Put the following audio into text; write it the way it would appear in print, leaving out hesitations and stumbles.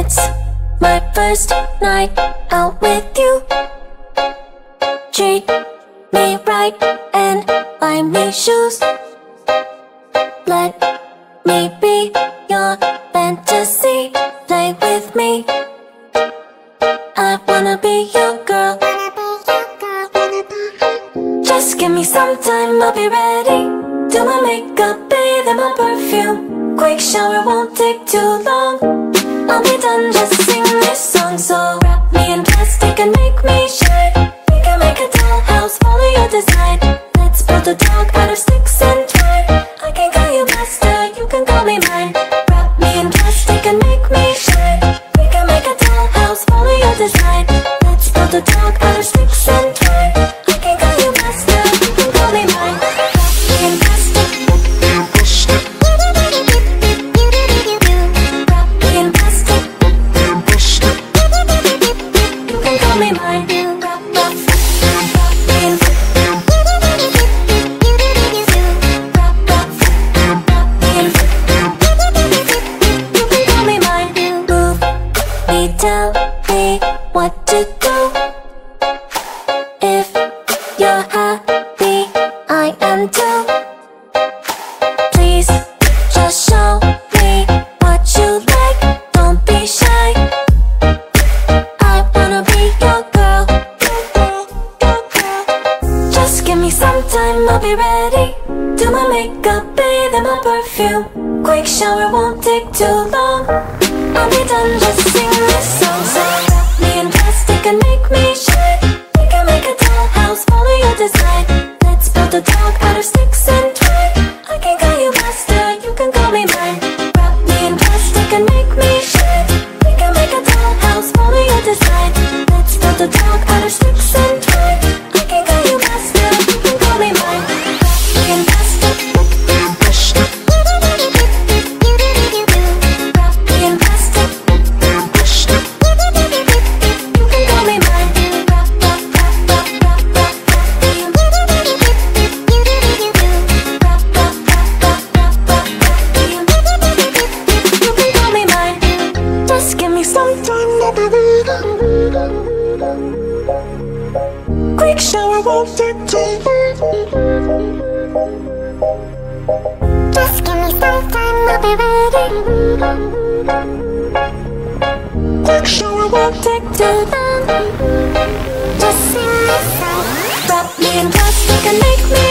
It's my first night out with you. Treat me right and buy me shoes. Let me be your fantasy. Play with me. I wanna be your girl. Just give me some time, I'll be ready. Do my makeup, bathe in my perfume. Quick shower won't take too long. I'll be done, just sing this song. So wrap me in plastic and make me shine. We can make a dollhouse, follow your design. Let's build a dog out of sticks and twine. I can call you master, you can call me mine. Wrap me in plastic and make me shine. We can make a dollhouse, follow your design. Let's build a dog out of sticks and twine. I can call you master, you can call me mine. Wrap me in plastic. Wrap me in plastic. You can call me mine. Wrap me in tell me what to do. If you're happy, I am too. Please just show me what you like. Don't be shy. I wanna be your girl. Just give me some time, I'll be ready. Do my makeup, bathe in my perfume. Quick shower won't take too long. I'll be done, just sing this song. So wrap me in plastic and make me shine. We can make a dollhouse, follow your design. Let's build a dog out of sticks and twine. I can call you master, you can call me mine. Wrap me in plastic and make me shine. We can make a dollhouse, follow your design. Let's build a dog out of sticks and twine. I can call you master, you can call me mine. Wrap me in plastic. Quick shower won't take too long. Just give me some time, I'll be ready. Quick shower won't take too long. Just sing this song. Wrap me in plastic and make me